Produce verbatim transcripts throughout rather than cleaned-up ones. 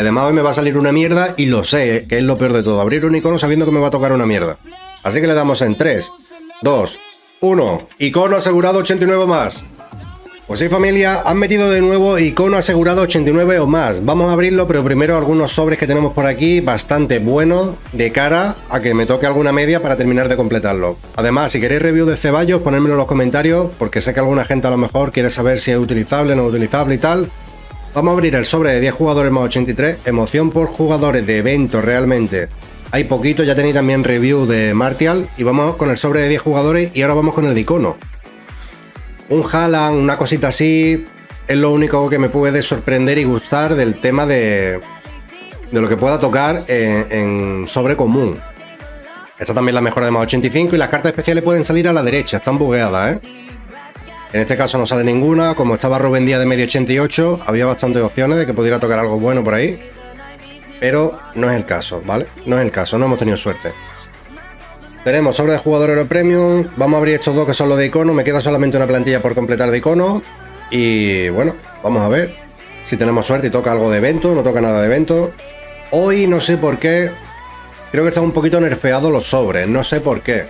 Además hoy me va a salir una mierda y lo sé, que es lo peor de todo. Abrir un icono sabiendo que me va a tocar una mierda. Así que le damos en tres, dos, uno. Icono asegurado ochenta y nueve o más. Pues sí, familia, han metido de nuevo icono asegurado ochenta y nueve o más. Vamos a abrirlo, pero primero algunos sobres que tenemos por aquí, bastante buenos, de cara a que me toque alguna media para terminar de completarlo. Además, si queréis review de Ceballos, ponedmelo en los comentarios, porque sé que alguna gente a lo mejor quiere saber si es utilizable, no utilizable y tal. Vamos a abrir el sobre de diez jugadores más ochenta y tres, emoción por jugadores de evento realmente. Hay poquito, ya tenéis también review de Martial, y vamos con el sobre de diez jugadores y ahora vamos con el de icono. Un Haaland, una cosita así, es lo único que me puede sorprender y gustar del tema de, de lo que pueda tocar en, en sobre común. Esta también es la mejora de más ochenta y cinco y las cartas especiales pueden salir a la derecha, están bugueadas, ¿eh? En este caso no sale ninguna, como estaba Rubén Díaz de medio ochenta y ocho, había bastantes opciones de que pudiera tocar algo bueno por ahí. Pero no es el caso, ¿vale? No es el caso, no hemos tenido suerte. Tenemos sobre de jugador Euro Premium. Vamos a abrir estos dos que son los de icono. Me queda solamente una plantilla por completar de icono. Y bueno, vamos a ver si tenemos suerte y toca algo de evento. No toca nada de evento. Hoy no sé por qué. Creo que están un poquito nerfeados los sobres. No sé por qué.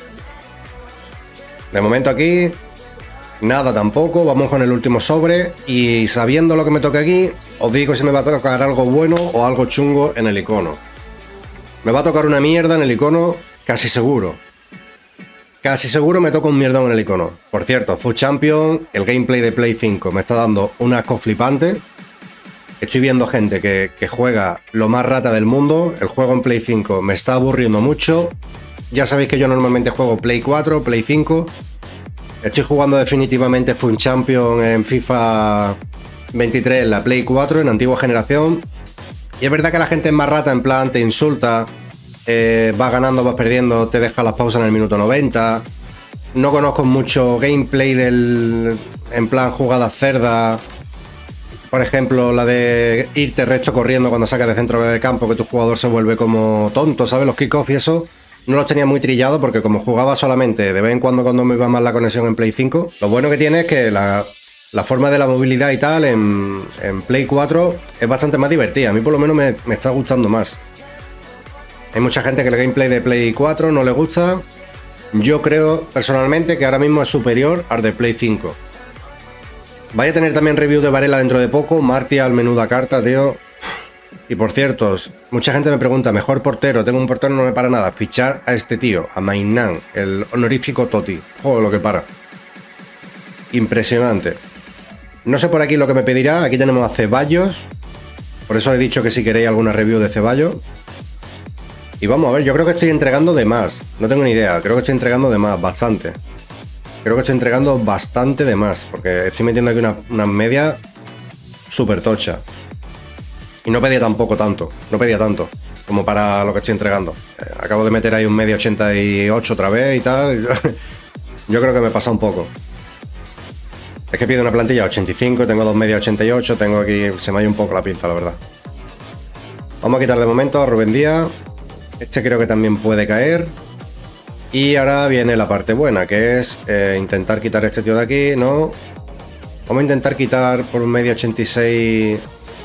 De momento aquí nada tampoco. Vamos con el último sobre. Y sabiendo lo que me toca aquí, os digo si me va a tocar algo bueno o algo chungo en el icono. Me va a tocar una mierda en el icono. Casi seguro. Casi seguro me toca un mierdón en el icono. Por cierto, Food Champion, el gameplay de Play cinco me está dando un asco flipante. Estoy viendo gente que, que juega lo más rata del mundo. El juego en Play cinco me está aburriendo mucho. Ya sabéis que yo normalmente juego Play cuatro, Play cinco. Estoy jugando definitivamente Food Champion en FIFA veintitrés en la Play cuatro, en antigua generación. Y es verdad que la gente es más rata, en plan te insulta. Eh, vas ganando, vas perdiendo, te deja las pausas en el minuto noventa. No conozco mucho gameplay del en plan jugadas cerdas. Por ejemplo, la de irte recto corriendo cuando sacas de centro de campo, que tu jugador se vuelve como tonto, ¿sabes? Los kickoffs y eso no los tenía muy trillados porque como jugaba solamente de vez en cuando cuando me iba más la conexión en Play cinco, lo bueno que tiene es que la, la forma de la movilidad y tal en, en Play cuatro es bastante más divertida. A mí por lo menos me, me está gustando más. Hay mucha gente que el gameplay de Play cuatro no le gusta. Yo creo personalmente que ahora mismo es superior al de Play cinco. Vaya a tener también review de Varela dentro de poco. Martial, menuda carta, tío. Y por cierto, mucha gente me pregunta, mejor portero, tengo un portero, no me para nada. Fichar a este tío, a Mainan, el honorífico Totti. Joder, lo que para. Impresionante. No sé por aquí lo que me pedirá. Aquí tenemos a Ceballos. Por eso he dicho que si queréis alguna review de Ceballos. Y vamos a ver, yo creo que estoy entregando de más. No tengo ni idea, creo que estoy entregando de más, bastante. Creo que estoy entregando bastante de más, porque estoy metiendo aquí una, una media súper tocha. Y no pedía tampoco tanto, no pedía tanto como para lo que estoy entregando. Eh, acabo de meter ahí un media ochenta y ocho otra vez y tal. Yo creo que me pasa un poco. Es que pido una plantilla ochenta y cinco, tengo dos media ochenta y ocho, tengo aquí, se me ha ido un poco la pinza, la verdad. Vamos a quitar de momento a Rubén Díaz. Este creo que también puede caer. Y ahora viene la parte buena, que es eh, intentar quitar a este tío de aquí, ¿no? Vamos a intentar quitar por un medio ochenta y seis.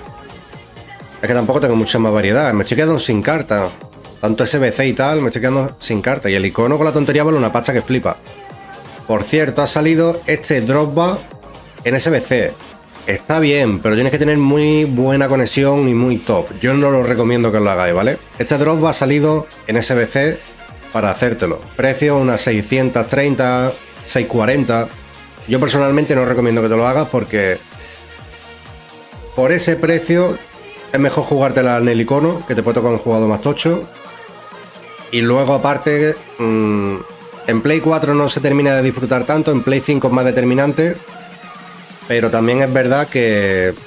Es que tampoco tengo mucha más variedad. Me estoy quedando sin carta. Tanto S B C y tal, me estoy quedando sin carta. Y el icono con la tontería vale una pasta que flipa. Por cierto, ha salido este Drogba en S B C. Está bien, pero tienes que tener muy buena conexión y muy top. Yo no lo recomiendo que lo hagáis, ¿vale? Este drop ha salido en S B C para hacértelo. Precio unas seiscientos treinta, seiscientos cuarenta. Yo personalmente no recomiendo que te lo hagas porque por ese precio es mejor jugártela en el icono, que te puede tocar un jugador más tocho. Y luego aparte, mmm, en Play cuatro no se termina de disfrutar tanto, en Play cinco es más determinante. Pero también es verdad que eh,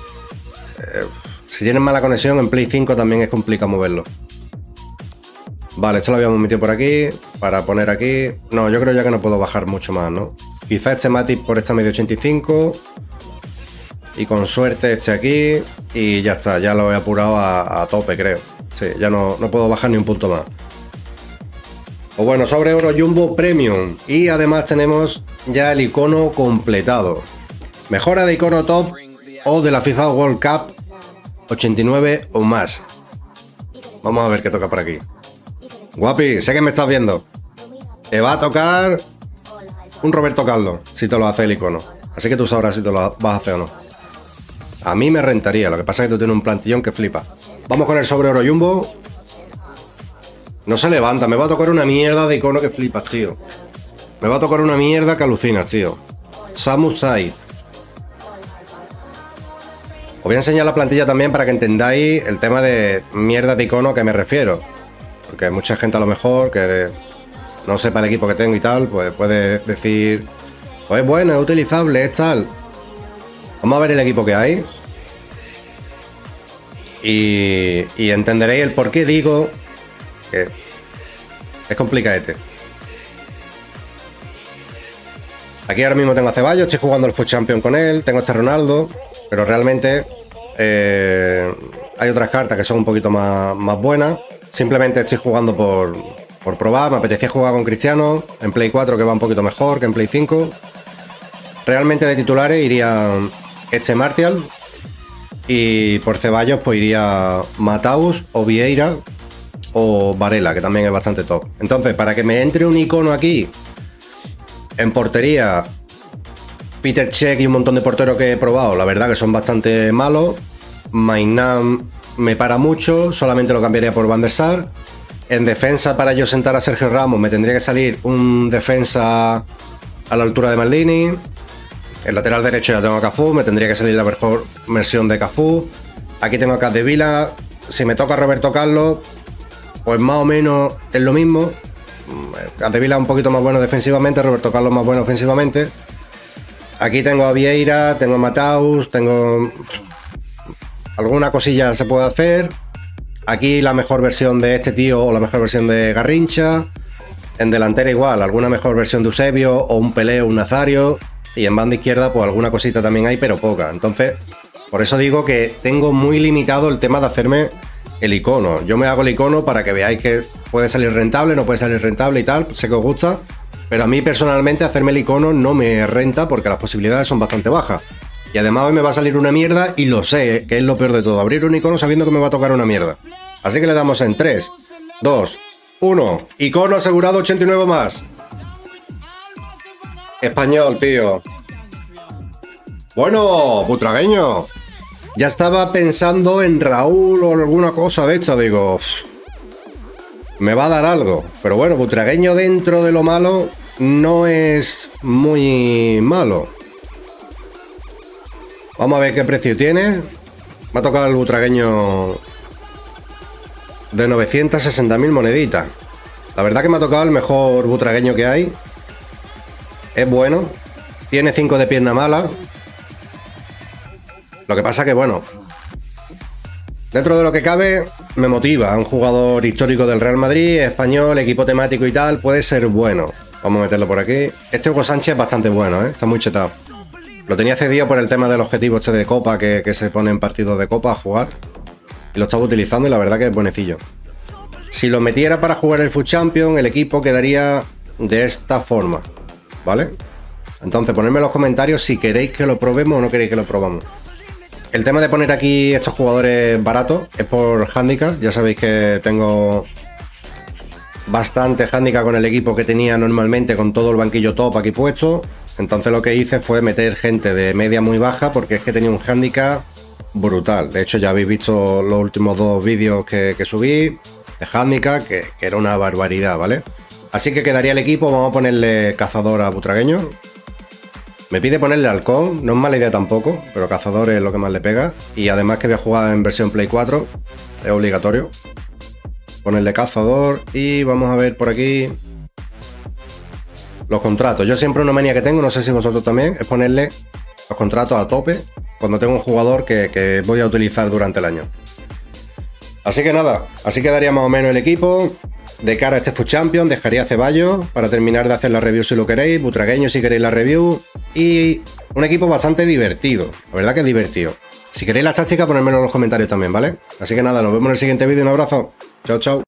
si tienes mala conexión en Play cinco también es complicado moverlo. Vale, esto lo habíamos metido por aquí para poner aquí. No, yo creo ya que no puedo bajar mucho más, ¿no? Quizá este Matic por esta medio ochenta y cinco. Y con suerte este aquí. Y ya está, ya lo he apurado a, a tope, creo. Sí, ya no, no puedo bajar ni un punto más. Pues bueno, sobre Euro Jumbo Premium. Y además tenemos ya el icono completado. Mejora de icono top o de la FIFA World Cup ochenta y nueve o más. Vamos a ver qué toca por aquí. Guapi, sé que me estás viendo. Te va a tocar un Roberto Carlos, si te lo hace el icono. Así que tú sabrás si te lo vas a hacer o no. A mí me rentaría, lo que pasa es que tú tienes un plantillón que flipa. Vamos con el sobre oro jumbo. No se levanta, me va a tocar una mierda de icono que flipas, tío. Me va a tocar una mierda que alucinas, tío. Samu Sai. Os voy a enseñar la plantilla también para que entendáis el tema de mierda de icono a que me refiero. Porque mucha gente a lo mejor que no sepa el equipo que tengo y tal, pues puede decir, pues bueno, es utilizable, es tal. Vamos a ver el equipo que hay. Y, y entenderéis el por qué digo que es complicadete. Aquí ahora mismo tengo a Ceballos, estoy jugando el Foot Champion con él, tengo a este Ronaldo, pero realmente eh, hay otras cartas que son un poquito más, más buenas. Simplemente estoy jugando por, por probar, me apetecía jugar con Cristiano en Play cuatro, que va un poquito mejor que en Play cinco. Realmente de titulares iría este Martial, y por Ceballos pues iría Mataus o Vieira o Varela, que también es bastante top. Entonces, para que me entre un icono aquí, en portería, Peter Cech y un montón de porteros que he probado, la verdad que son bastante malos. Maignan me para mucho, solamente lo cambiaría por Van der Sar. En defensa, para yo sentar a Sergio Ramos, me tendría que salir un defensa a la altura de Maldini. El lateral derecho ya tengo a Cafú, me tendría que salir la mejor versión de Cafú. Aquí tengo a Capdevila. Si me toca Roberto Carlos, pues más o menos es lo mismo. Capdevila un poquito más bueno defensivamente, Roberto Carlos más bueno ofensivamente. Aquí tengo a Vieira, tengo a Mataus, tengo alguna cosilla se puede hacer. Aquí la mejor versión de este tío o la mejor versión de Garrincha. En delantera igual, alguna mejor versión de Eusebio o un Pelé o un Nazario. Y en banda izquierda pues alguna cosita también hay, pero poca. Entonces, por eso digo que tengo muy limitado el tema de hacerme el icono. Yo me hago el icono para que veáis que puede salir rentable, no puede salir rentable y tal. Sé que os gusta, pero a mí personalmente hacerme el icono no me renta porque las posibilidades son bastante bajas. Y además hoy me va a salir una mierda y lo sé, que es lo peor de todo. Abrir un icono sabiendo que me va a tocar una mierda. Así que le damos en tres, dos, uno. Icono asegurado ochenta y nueve más. Español, tío. Bueno, butragueño. Ya estaba pensando en Raúl o alguna cosa de esto. Digo, uff, me va a dar algo. Pero bueno, butragueño dentro de lo malo no es muy malo. Vamos a ver qué precio tiene. Me ha tocado el butragueño de novecientas sesenta mil moneditas. La verdad que me ha tocado el mejor butragueño que hay. Es bueno. Tiene cinco de pierna mala. Lo que pasa que, bueno, dentro de lo que cabe, me motiva. Un jugador histórico del Real Madrid, español, equipo temático y tal, puede ser bueno. Vamos a meterlo por aquí. Este Hugo Sánchez es bastante bueno, ¿eh? Está muy chetado. Lo tenía cedido por el tema del objetivo este de Copa, que, que se pone en partidos de Copa a jugar. Y lo estaba utilizando y la verdad que es buenecillo. Si lo metiera para jugar el Foot Champion, el equipo quedaría de esta forma, ¿vale? Entonces, ponedme en los comentarios si queréis que lo probemos o no queréis que lo probamos. El tema de poner aquí estos jugadores baratos es por handicap. Ya sabéis que tengo bastante handicap con el equipo que tenía normalmente, con todo el banquillo top aquí puesto. Entonces lo que hice fue meter gente de media muy baja porque es que tenía un handicap brutal. De hecho, ya habéis visto los últimos dos vídeos que, que subí de handicap, que, que era una barbaridad, ¿vale? Así que quedaría el equipo. Vamos a ponerle cazador a butragueño. Me pide ponerle halcón, no es mala idea tampoco, pero cazador es lo que más le pega. Y además que voy a jugar en versión Play cuatro, es obligatorio ponerle cazador. Y vamos a ver por aquí los contratos. Yo siempre una manía que tengo, no sé si vosotros también, es ponerle los contratos a tope cuando tengo un jugador que, que voy a utilizar durante el año. Así que nada, así quedaría más o menos el equipo. De cara a este Foot Champion dejaría Ceballos para terminar de hacer la review si lo queréis, butragueño si queréis la review, y un equipo bastante divertido, la verdad que es divertido. Si queréis la táctica, ponedmelo en los comentarios también, ¿vale? Así que nada, nos vemos en el siguiente vídeo, un abrazo, chao chao.